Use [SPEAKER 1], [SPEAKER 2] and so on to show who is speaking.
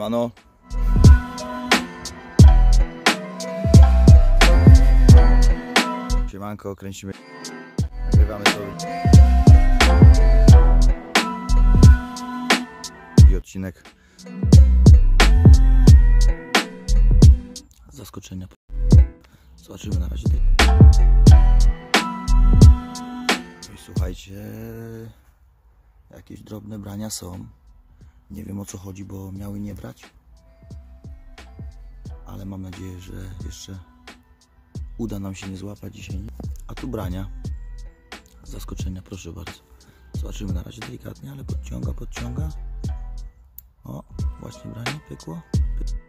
[SPEAKER 1] Siemano. Siemanko, kręcimy. Nagrywamy sobie drugi odcinek. Zaskoczenia. Zobaczymy na razie. I słuchajcie, jakieś drobne brania są. Nie wiem, o co chodzi, bo miały nie brać. Ale mam nadzieję, że jeszcze uda nam się nie złapać dzisiaj. A tu brania. Zaskoczenia, proszę bardzo. Zobaczymy na razie delikatnie, ale podciąga. O, właśnie branie pykło.